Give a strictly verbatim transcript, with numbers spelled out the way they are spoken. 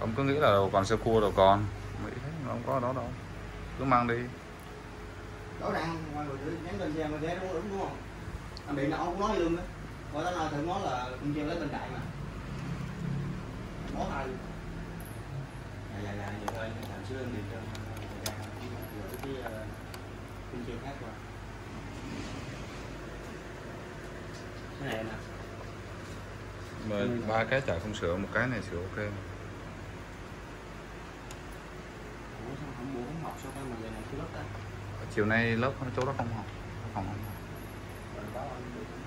Ông cứ nghĩ là đầu còn sơ cua đầu còn, nghĩ thế mà không có đó đâu, cứ mang đi. Rõ ràng ngoài người nhắn tin xem thế đúng đúng đúng không? Anh bị nào cũng nói luôn đó. Gọi tao nói thử nói là con treo lấy bên đại mà. Nói hai. Dạ dạ dạ vậy thôi, làm xưa đi cho ra rồi cái con treo khác qua. Cái này nè. Mà ba cái chả không sửa, một cái này sửa ok. Ủa sao không mua không học sao mà giờ này cứ lớp ta? Chiều nay lớp chỗ đó không học, không học. Rồi báo anh